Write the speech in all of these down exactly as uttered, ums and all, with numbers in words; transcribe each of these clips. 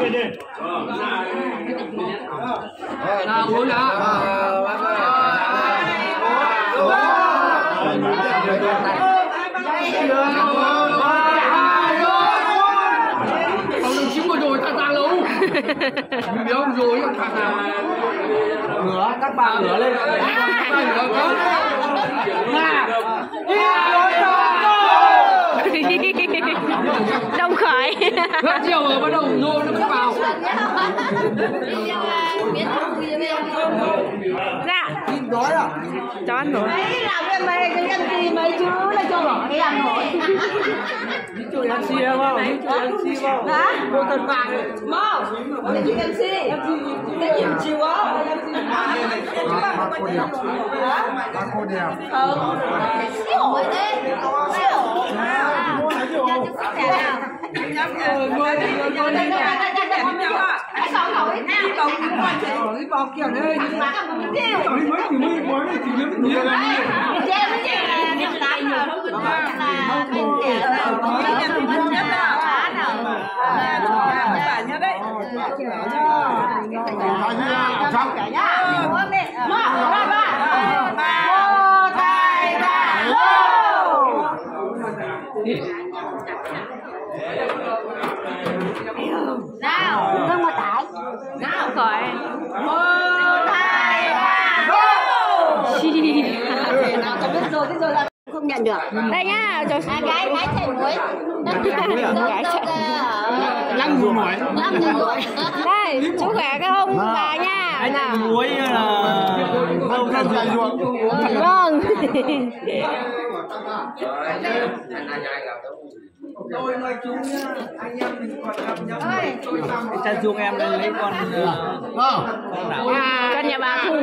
Nào uống đã. Ông đừng chín một rồi ta ta lâu. Béo rồi ông thằng nào. Ngửa các bà ngửa lên. Đông khởi. Rất nhiều rồi bắt đầu nô nó vào. Dạ. Đói à? Cho ăn rồi. Đấy làm cái mày cái ăn gì mấy chứ là cho bỏ cái ăn rồi. Đi chơi ăn xi không? Đi chơi ăn xi không? Hả? Cô thật vàng. Mơ. Để chị em xi. Để chị chiều á. Bác cô đẹp. Bác cô đẹp. Không. Xíu hỏi thế. Xíu. Bao kiểu đấy. Mấy mấy mấy mấy thì nhớ nhiều lắm. Chơi với chị là năm tám rồi không được là mình kể là mình nhất là phá nào. Là phải nhất đấy. Xong cả nhá. Một, hai, ba. Một, hai, ba. Nào, không mà tải. Nào khỏi. Một, hai, ba. Nào có biết rồi, biết rồi là không nhận được. Đây nhá, cho À, gái gái chảy muối. Gái chảy. Lăng muối. Lăng muối. Đây, chú khỏe cái ông bà nha. Nào. Muối là đâu ra dạy ruộng. Vâng. Tôi nói chung nhá, anh em mình còn gặp nhau. Cái chân dung em lên lấy con À, con nhà bà Thu.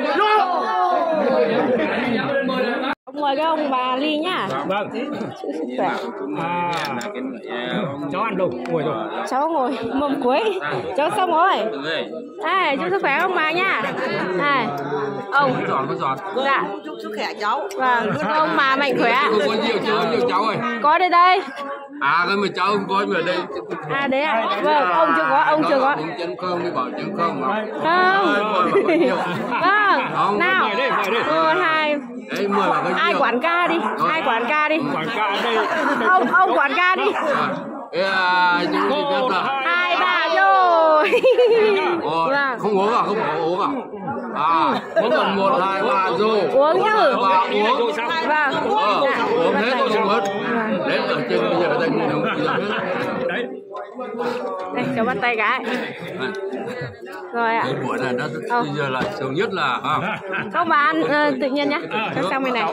Ông mời cái ông bà ly nhá. Vâng. Chúc sức khỏe. À, cháu ăn đâu? Ngồi rồi. Cháu ngồi mâm cuối. Cháu xong rồi. Đây, chúc sức khỏe ông bà nha. Này, ông. Dạ. Chúc sức khỏe cháu. Vâng, chúc ông bà mạnh khỏe. Có nhiều cháu, nhiều cháu ơi. Có đây đây. À, cái mà cháu không có mà ở đây. À đấy à. Vâng, ông chưa có, ông chưa có. Đúng chân không, đi bảo chân không mà. Không. Vâng. Nào. Một, hai. Đấy, mười là cái Ai quản ca đi, ai quản ca đi. Quảng cáo ở đây. Ông ông quản ca đi. À, những gì biết là Hai ba rồi. Vâng. không uống à, không có uống à. À, uống còn một, hai, ba rồi. Uống chứ. Ba uống. Vâng. Ờ, uống hết tôi xong hết. Đến ở trên bây giờ đây mình không biết. Đấy. Đây, cháu bắt tay cái. Rồi ạ. Cái buổi này nó bây giờ là sớm nhất là à. Các bạn uh, tự nhiên nhá. Cho sang bên này.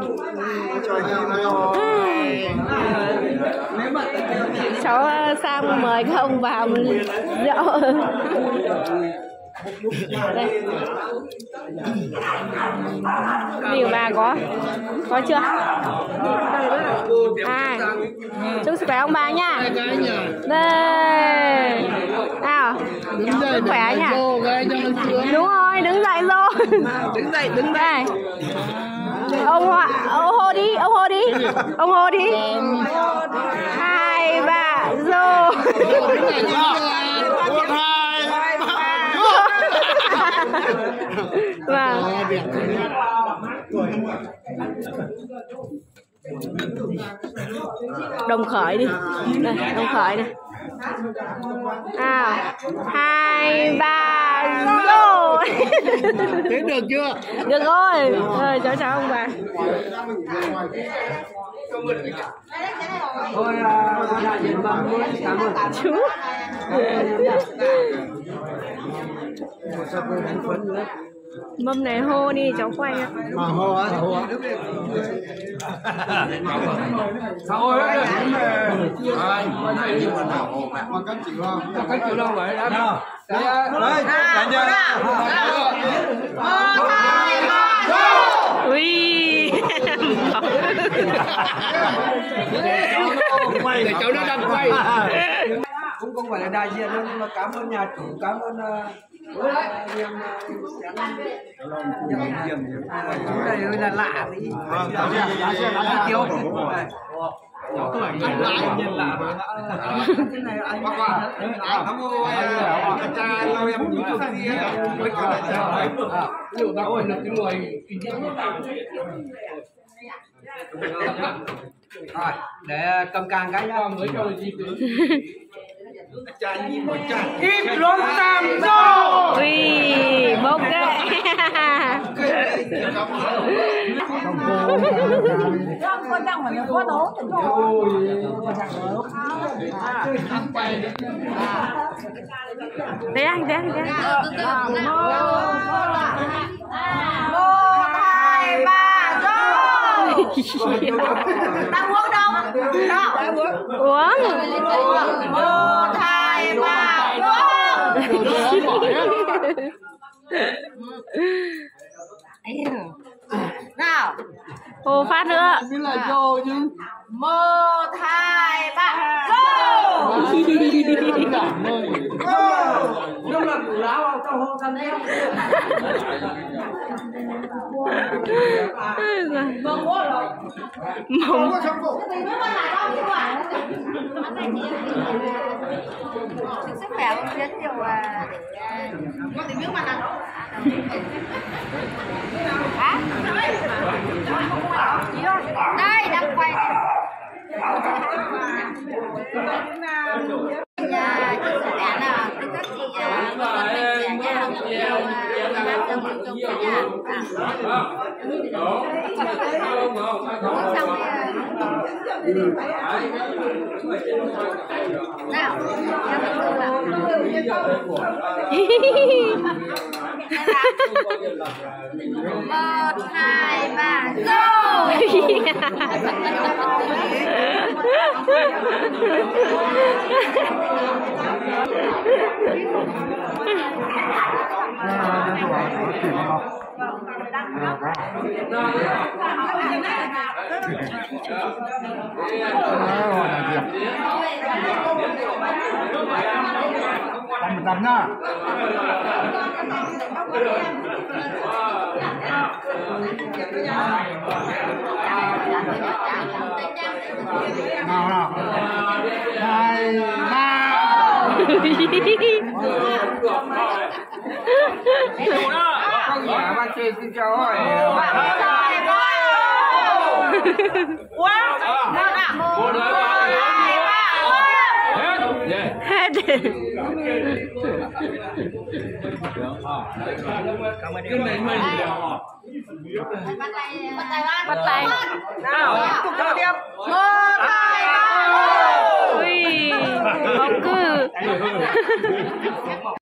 Cháu sang mời các ông vào rượu. Đây. Điều bà có có chưa? À, chúc sức khỏe ông bà nha. Đây. Nào, sức khỏe nha. Đúng rồi, đứng dậy vô. Đứng dậy, đứng đây. Ông hô, ông hô đi, ông hô đi. Ông hô đi. Hai ba rô. Vâng. Đồng khởi đi. Đây, đồng khởi này. À, hai ba rô. Thế được chưa? Được rồi. Rồi, cháu chào ông bà. Thôi, đại diện bằng luôn. Cảm ơn Chú. Mâm này hô đi, cháu quay á. À, hô á, hô á. Sao ơi? Ai, này đi mà nào hồ mẹ. Con cắt chịu không? Con cắt chịu đâu vậy? Đây. Đây, cả nhà. Một, hai, ba. Ui. Quay để cháu nó đang quay. Cũng không phải là đại diện đâu, nhưng mà cảm ơn nhà chủ, cảm ơn anh em chú này hơi là lạ tí. Kiếu. Anh lại nhìn là bác qua thăm ơi anh trai lâu em những cái gì với cả trời ví dụ ta ôi được cái người kinh nghiệm rồi để cầm càng cái nhá mới cho gì tướng trai nhìn một trai kim luôn tam đô ui bốc đấy có chăng mà nó có đố thì đấy anh đấy anh đấy một hai ba go đang uống đâu đó uống một hai ba nào ô phát nữa biết là cho chứ một hai ba go lúc là củ lá vào trong hôm thân em mông sức khỏe không rất nhiều à có tiếng nước mà nào hả đây đang quay nhà chia sẻ nào với các chị à, các mình trẻ nha làm trong một trong cả nhà uống xong nào một hai ba go mình làm nha nào nào hai ba dạ bác chị xin chào hỏi quá nào nào hết bắt tay bắt tay nào cùng nhau tiếp một hai ba ui bóng cứ